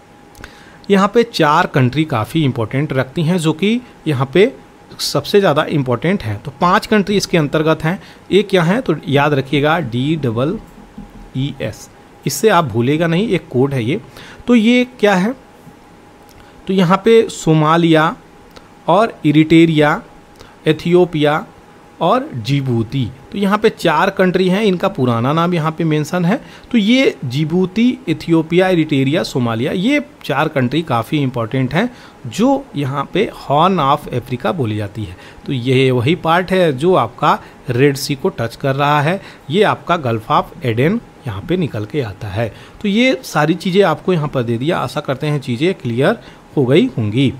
[SPEAKER 1] यहाँ पे चार कंट्री काफ़ी इंपॉर्टेंट रखती हैं जो कि यहाँ पे सबसे ज़्यादा इम्पोर्टेंट है। तो पांच कंट्री इसके अंतर्गत हैं। एक क्या है तो याद रखिएगा, डी डबल ई एस, इससे आप भूलेगा नहीं, एक कोड है ये। तो ये क्या है तो यहाँ पे सोमालिया और इरिट्रिया, एथियोपिया और जिबूती, तो यहाँ पे चार कंट्री हैं, इनका पुराना नाम यहाँ पे मेंशन है। तो ये जिबूती, इथियोपिया, इरिट्रिया, सोमालिया, ये चार कंट्री काफ़ी इंपॉर्टेंट हैं जो यहाँ पे हॉर्न ऑफ अफ्रीका बोली जाती है। तो ये वही पार्ट है जो आपका रेड सी को टच कर रहा है, ये आपका गल्फ ऑफ एडन यहाँ पे निकल के आता है। तो ये सारी चीज़ें आपको यहाँ पर दे दिया, आशा करते हैं चीज़ें क्लियर हो गई होंगी।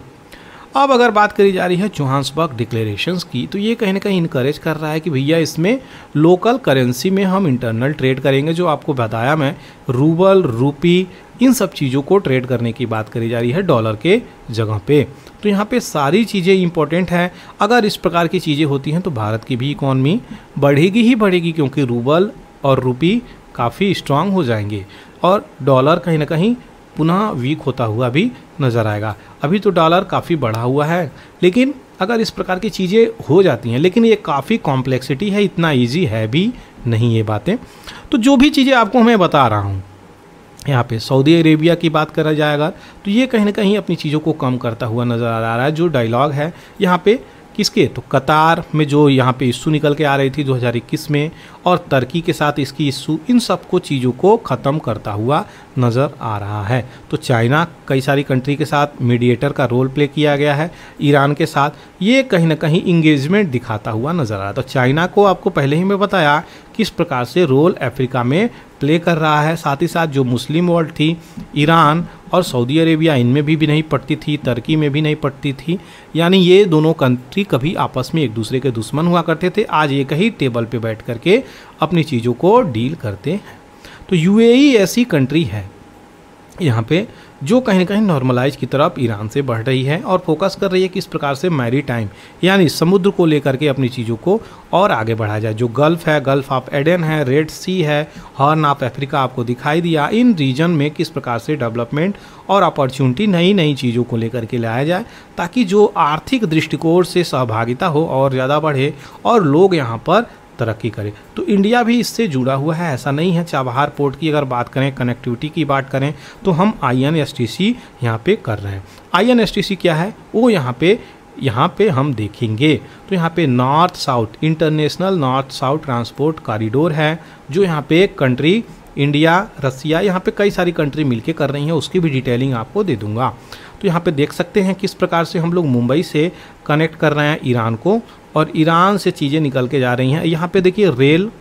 [SPEAKER 1] अब अगर बात करी जा रही है जोहान्सबर्ग डिक्लेरेशंस की, तो ये कहीं ना कहीं इनकरेज कर रहा है कि भैया इसमें लोकल करेंसी में हम इंटरनल ट्रेड करेंगे। जो आपको बताया मैं, रूबल, रूपी, इन सब चीज़ों को ट्रेड करने की बात करी जा रही है डॉलर के जगह पे। तो यहाँ पे सारी चीज़ें इंपॉर्टेंट हैं। अगर इस प्रकार की चीज़ें होती हैं तो भारत की भी इकॉनमी बढ़ेगी ही बढ़ेगी, क्योंकि रूबल और रूपी काफ़ी स्ट्रांग हो जाएंगे और डॉलर कहीं ना कहीं पुनः वीक होता हुआ भी नज़र आएगा। अभी तो डॉलर काफ़ी बढ़ा हुआ है, लेकिन अगर इस प्रकार की चीज़ें हो जाती हैं, लेकिन ये काफ़ी कॉम्प्लेक्सिटी है, इतना इजी है भी नहीं ये बातें। तो जो भी चीज़ें आपको मैं बता रहा हूँ, यहाँ पे सऊदी अरेबिया की बात करा जाएगा तो ये कहीं ना कहीं अपनी चीज़ों को कम करता हुआ नज़र आ रहा है। जो डायलॉग है यहाँ पे किसके, तो कतार में जो यहाँ पे इशू निकल के आ रही थी दो हज़ार इक्कीस में, और तुर्की के साथ इसकी इशू, इन सब को चीज़ों को ख़त्म करता हुआ नज़र आ रहा है। तो चाइना, कई सारी कंट्री के साथ मीडिएटर का रोल प्ले किया गया है, ईरान के साथ, ये कहीं ना कहीं इंगेजमेंट दिखाता हुआ नज़र आ रहा है। तो चाइना को आपको पहले ही मैं बताया किस प्रकार से रोल अफ्रीका में प्ले कर रहा है। साथ ही साथ जो मुस्लिम वर्ल्ड थी, ईरान और सऊदी अरेबिया, इनमें भी, भी नहीं पड़ती थी, तुर्की में भी नहीं पड़ती थी, यानी ये दोनों कंट्री कभी आपस में एक दूसरे के दुश्मन हुआ करते थे, आज एक ही टेबल पे बैठ करके अपनी चीज़ों को डील करते हैं। तो यूएई ऐसी कंट्री है यहाँ पे जो कहीं ना कहीं नॉर्मलाइज की तरफ ईरान से बढ़ रही है और फोकस कर रही है किस प्रकार से मैरी टाइम, यानी समुद्र को लेकर के अपनी चीज़ों को और आगे बढ़ाया जाए। जो गल्फ है, गल्फ ऑफ एडन है, रेड सी है, हॉर्न ऑफ अफ्रीका आपको दिखाई दिया, इन रीजन में किस प्रकार से डेवलपमेंट और अपॉर्चुनिटी, नई नई चीज़ों को लेकर के लाया जाए, ताकि जो आर्थिक दृष्टिकोण से सहभागिता हो और ज़्यादा बढ़े और लोग यहाँ पर तरक्की करे। तो इंडिया भी इससे जुड़ा हुआ है, ऐसा नहीं है। चाबहार पोर्ट की अगर बात करें, कनेक्टिविटी की बात करें, तो हम I N S T C यहाँ पे कर रहे हैं। I N S T C क्या है वो यहाँ पे यहाँ पे हम देखेंगे। तो यहाँ पे North South International North South Transport Corridor है, जो यहाँ पे कंट्री इंडिया, रसिया, यहाँ पे कई सारी कंट्री मिलके कर रही हैं, उसकी भी डिटेलिंग आपको दे दूंगा। तो यहाँ पे देख सकते हैं किस प्रकार से हम लोग मुंबई से कनेक्ट कर रहे हैं ईरान को, और ईरान से चीज़ें निकल के जा रही हैं। यहाँ पे देखिए रेल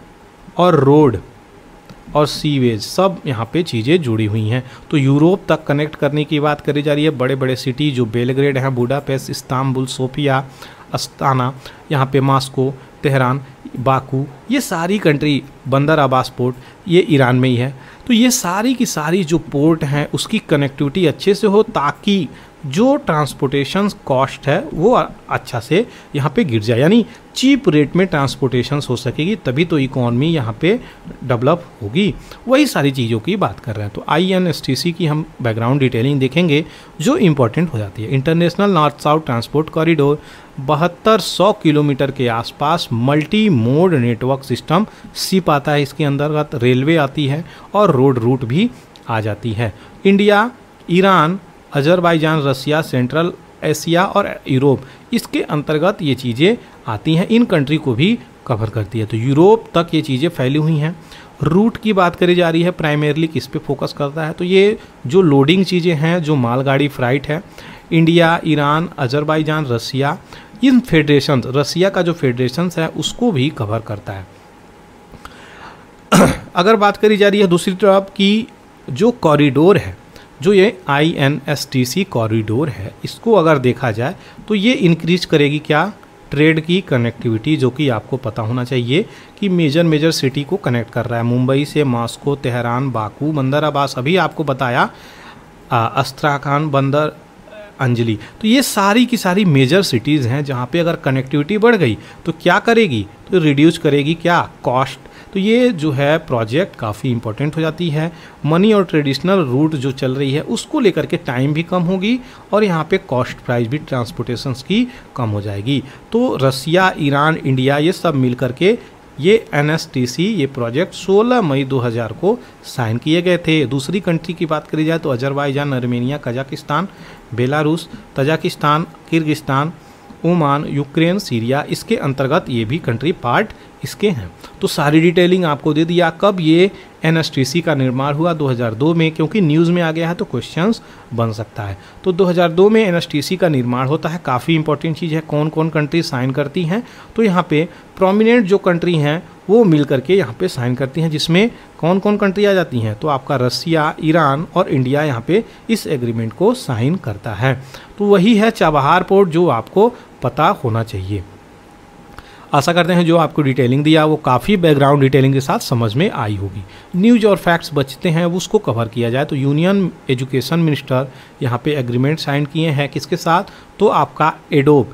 [SPEAKER 1] और रोड और सीवेज सब यहाँ पे चीज़ें जुड़ी हुई हैं। तो यूरोप तक कनेक्ट करने की बात करी जा रही है। बड़े बड़े सिटी जो बेलग्रेड हैं, बुडापेस्ट, इस्तांबुल, सोफिया, अस्ताना, यहाँ पे मॉस्को, तेहरान, बाकू, ये सारी कंट्री, बंदर अब्बास पोर्ट, ये ईरान में ही है। तो ये सारी की सारी जो पोर्ट हैं उसकी कनेक्टिविटी अच्छे से हो, ताकि जो ट्रांसपोर्टेशन कॉस्ट है वो अच्छा से यहाँ पे गिर जाए, यानी चीप रेट में ट्रांसपोर्टेशन हो सकेगी, तभी तो इकोनॉमी यहाँ पे डेवलप होगी। वही सारी चीज़ों की बात कर रहे हैं। तो I N S T C की हम बैकग्राउंड डिटेलिंग देखेंगे जो इम्पोर्टेंट हो जाती है। International North South Transport Corridor बहत्तर सौ किलोमीटर के आसपास मल्टी मोड नेटवर्क सिस्टम सिप आता है, इसके अंतर्गत रेलवे आती है और रोड रूट भी आ जाती है। India, Iran, Azerbaijan, Russia, Central Asia और यूरोप, इसके अंतर्गत ये चीज़ें आती हैं, इन कंट्री को भी कवर करती है। तो यूरोप तक ये चीज़ें फैली हुई हैं। रूट की बात करी जा रही है, प्राइमरली किस पे फोकस करता है, तो ये जो लोडिंग चीज़ें हैं, जो मालगाड़ी फ्राइट है, India, Iran, Azerbaijan, Russian federation, Russia का जो फेडरेशन है उसको भी कवर करता है। अगर बात करी जा रही है दूसरी तरफ की जो कॉरिडोर है, जो ये I N S T C corridor है, इसको अगर देखा जाए तो ये इंक्रीज करेगी क्या, ट्रेड की कनेक्टिविटी, जो कि आपको पता होना चाहिए कि मेजर मेजर सिटी को कनेक्ट कर रहा है। मुंबई से मॉस्को, तेहरान, बाकू, बंदर अब्बास, अभी आपको बताया अस्ट्राखान, बंदर अंजलि, तो ये सारी की सारी मेजर सिटीज़ हैं जहाँ पे अगर कनेक्टिविटी बढ़ गई तो क्या करेगी, तो रिड्यूस करेगी क्या, कॉस्ट। तो ये जो है प्रोजेक्ट काफ़ी इंपॉर्टेंट हो जाती है। मनी और ट्रेडिशनल रूट जो चल रही है उसको लेकर के टाइम भी कम होगी और यहाँ पे कॉस्ट प्राइस भी ट्रांसपोर्टेशन की कम हो जाएगी। तो रसिया, ईरान, इंडिया, ये सब मिल करके ये एन एस टी सी ये प्रोजेक्ट सोलह मई दो हज़ार को साइन किए गए थे। दूसरी कंट्री की बात करी जाए तो Azerbaijan, Armenia, Kazakhstan, Belarus, Tajikistan, Kyrgyzstan, Oman, Ukraine, Syria, इसके अंतर्गत ये भी कंट्री पार्ट इसके हैं। तो सारी डिटेलिंग आपको दे दिया। कब ये एन एस टी सी का निर्माण हुआ, दो हज़ार दो में, क्योंकि न्यूज़ में आ गया है तो क्वेश्चंस बन सकता है। तो दो हज़ार दो में एन एस टी सी का निर्माण होता है। काफ़ी इंपॉर्टेंट चीज़ है, कौन कौन कंट्री साइन करती हैं, तो यहाँ पे प्रोमिनेंट जो कंट्री हैं वो मिल करके यहाँ पे साइन करती हैं, जिसमें कौन कौन कंट्री आ जाती हैं, तो आपका रसिया, ईरान और इंडिया यहाँ पे इस एग्रीमेंट को साइन करता है। तो वही है चाबहार पोर्ट जो आपको पता होना चाहिए। आशा करते हैं जो आपको डिटेलिंग दिया वो काफ़ी बैकग्राउंड डिटेलिंग के साथ समझ में आई होगी। न्यूज और फैक्ट्स बचते हैं उसको कवर किया जाए तो यूनियन एजुकेशन मिनिस्टर यहाँ पे एग्रीमेंट साइन किए हैं किसके साथ, तो आपका एडोब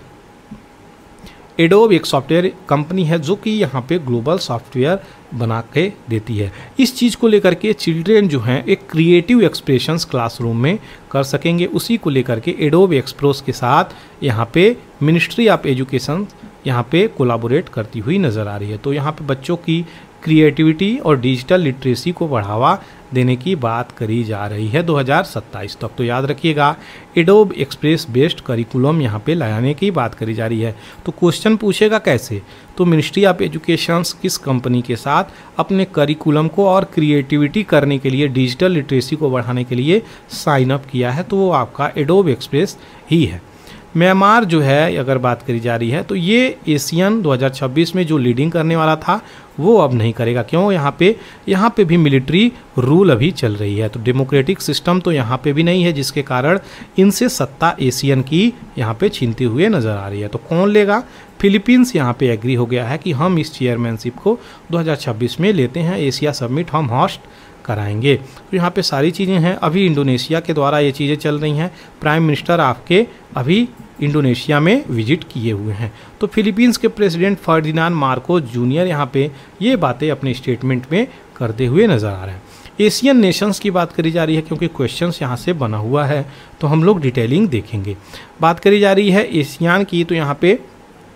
[SPEAKER 1] एडोब एक सॉफ्टवेयर कंपनी है जो कि यहाँ पे ग्लोबल सॉफ्टवेयर बना के देती है। इस चीज़ को लेकर के चिल्ड्रेन जो हैं एक क्रिएटिव एक्सप्रेशंस क्लासरूम में कर सकेंगे, उसी को लेकर के एडोब एक्सप्रेस के साथ यहाँ पे मिनिस्ट्री ऑफ एजुकेशन यहाँ पे कोलाबोरेट करती हुई नज़र आ रही है। तो यहाँ पे बच्चों की क्रिएटिविटी और डिजिटल लिटरेसी को बढ़ावा देने की बात करी जा रही है दो हज़ार सत्ताईस तक। तो याद रखिएगा एडोब एक्सप्रेस बेस्ड करिकुलम यहाँ पे लाने की बात करी जा रही है। तो क्वेश्चन पूछेगा कैसे, तो मिनिस्ट्री ऑफ एजुकेशन किस कंपनी के साथ अपने करिकुलम को और क्रिएटिविटी करने के लिए, डिजिटल लिटरेसी को बढ़ाने के लिए साइन अप किया है, तो वो आपका एडोब एक्सप्रेस ही है। म्यांमार जो है अगर बात करी जा रही है तो ये एशियन दो हज़ार छब्बीस में जो लीडिंग करने वाला था वो अब नहीं करेगा। क्यों, यहाँ पे यहाँ पे भी मिलिट्री रूल अभी चल रही है, तो डेमोक्रेटिक सिस्टम तो यहाँ पे भी नहीं है, जिसके कारण इनसे सत्ता एशियन की यहाँ पे छीनती हुए नज़र आ रही है। तो कौन लेगा, फिलीपींस यहाँ पे एग्री हो गया है कि हम इस चेयरमैनशिप को दो हज़ार छब्बीस में लेते हैं, एशिया समिट हम होस्ट कराएंगे। तो यहाँ पे सारी चीज़ें हैं। अभी इंडोनेशिया के द्वारा ये चीज़ें चल रही हैं, प्राइम मिनिस्टर आपके अभी इंडोनेशिया में विजिट किए हुए हैं। तो फिलीपींस के प्रेसिडेंट फर्डिनांड मार्कोस जूनियर यहाँ पे ये बातें अपने स्टेटमेंट में करते हुए नज़र आ रहे हैं। एशियन नेशंस की बात करी जा रही है क्योंकि क्वेश्चंस यहाँ से बना हुआ है, तो हम लोग डिटेलिंग देखेंगे। बात करी जा रही है एशियान की, तो यहाँ पे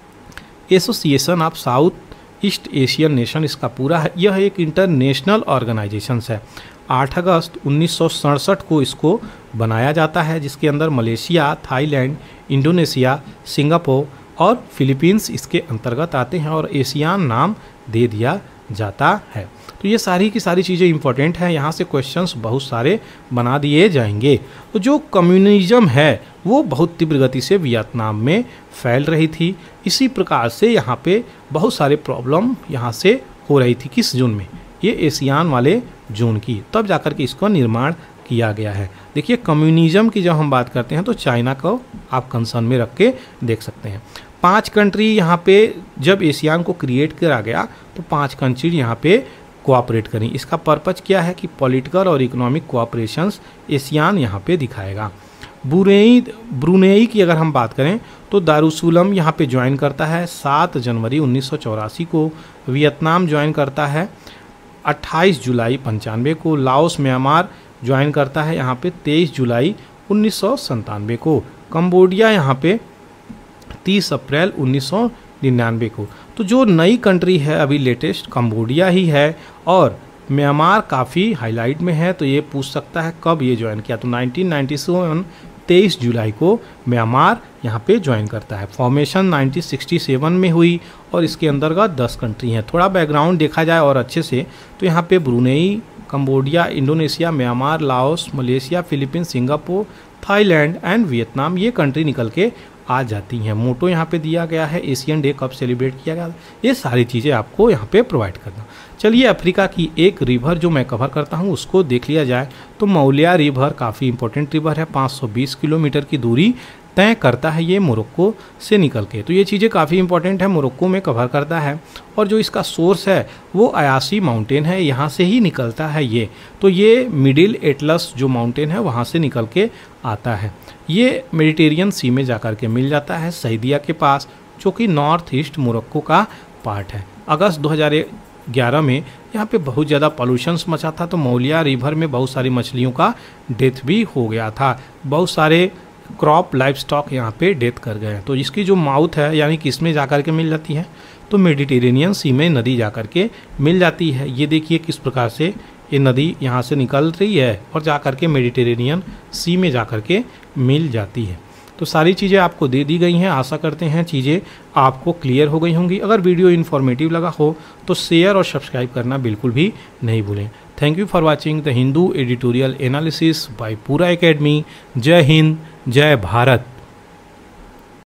[SPEAKER 1] Association of South East Asian Nation इसका पूरा है। यह एक इंटरनेशनल ऑर्गेनाइजेशन है। आठ अगस्त उन्नीस सौ सड़सठ को इसको बनाया जाता है, जिसके अंदर मलेशिया, थाईलैंड, इंडोनेशिया, सिंगापुर और फिलीपींस इसके अंतर्गत आते हैं और एशियान नाम दे दिया जाता है। तो ये सारी की सारी चीज़ें इंपॉर्टेंट हैं, यहाँ से क्वेश्चंस बहुत सारे बना दिए जाएंगे। तो जो कम्युनिज्म है वो बहुत तीव्र गति से वियतनाम में फैल रही थी, इसी प्रकार से यहाँ पे बहुत सारे प्रॉब्लम यहाँ से हो रही थी। किस जोन में, ये एशियान वाले जोन की, तब जाकर के इसका निर्माण किया गया है। देखिए कम्युनिज्म की जब हम बात करते हैं तो चाइना को आप कंसर्न में रख के देख सकते हैं। पांच कंट्री यहाँ पे जब एशियान को क्रिएट करा गया तो पांच कंट्री यहाँ पे कोऑपरेट करें। इसका पर्पज क्या है कि पॉलिटिकल और इकोनॉमिक कोऑपरेशंस एशियान यहाँ पे दिखाएगा। ब्रुनेई ब्रुनेई की अगर हम बात करें तो दारुसुलम यहाँ पे ज्वाइन करता है सात जनवरी उन्नीस सौ चौरासी को। वियतनाम ज्वाइन करता है अट्ठाईस जुलाई पंचानवे को। लाओस म्यांमार ज्वाइन करता है यहाँ पे तेईस जुलाई उन्नीस सौ संतानवे को। कंबोडिया यहाँ पे तीस अप्रैल उन्नीस सौ निन्यानवे को। तो जो नई कंट्री है अभी लेटेस्ट कंबोडिया ही है, और म्यांमार काफ़ी हाईलाइट में है, तो ये पूछ सकता है कब ये ज्वाइन किया। तो नाइनटीन नाइंटी सेवन तेईस जुलाई को म्यांमार यहाँ पे ज्वाइन करता है। फॉर्मेशन नाइनटीन सिक्सटी सेवन में हुई और इसके अंतर्गत दस कंट्री हैं। थोड़ा बैकग्राउंड देखा जाए और अच्छे से तो यहाँ पे Brunei, Cambodia, Indonesia, Myanmar, Laos, Malaysia, Philippines, Singapore, Thailand and Vietnam ये कंट्री निकल के आ जाती हैं। मोटो यहाँ पे दिया गया है, एशियन डे कब सेलिब्रेट किया गया, ये सारी चीज़ें आपको यहाँ पे प्रोवाइड करना। चलिए अफ्रीका की एक रिवर जो मैं कवर करता हूँ उसको देख लिया जाए तो मौलिया रिवर काफ़ी इंपॉर्टेंट रिवर है। पाँच सौ बीस किलोमीटर की दूरी तय करता है ये मोरक्को से निकल के। तो ये चीज़ें काफ़ी इंपॉर्टेंट है, मोरक्को में कवर करता है। और जो इसका सोर्स है वो अयासी माउंटेन है, यहाँ से ही निकलता है ये। तो ये मिडिल एटलस जो माउंटेन है वहाँ से निकल के आता है। ये मेडिटेरियन सी में जाकर के मिल जाता है सईदिया के पास, जो कि नॉर्थ ईस्ट मोरक्को का पार्ट है। अगस्त दो हज़ार ग्यारह में यहाँ पे बहुत ज़्यादा पॉल्यूशंस मचा था, तो मौलिया रिवर में बहुत सारी मछलियों का डेथ भी हो गया था। बहुत सारे क्रॉप लाइफ स्टॉक यहाँ पे डेथ कर गए हैं। तो इसकी जो माउथ है यानी कि इसमें जाकर के मिल जाती है, तो मेडिटेरेनियन सी में नदी जाकर के मिल जाती है। ये देखिए किस प्रकार से ये नदी यहाँ से निकल रही है और जाकर के मेडिटेरेनियन सी में जाकर के मिल जाती है। तो सारी चीज़ें आपको दे दी गई हैं। आशा करते हैं चीज़ें आपको क्लियर हो गई होंगी। अगर वीडियो इन्फॉर्मेटिव लगा हो तो शेयर और सब्सक्राइब करना बिल्कुल भी नहीं भूलें। Thank you for watching the Hindu editorial analysis by पूरा एकेडमी। जय हिंद, जय भारत।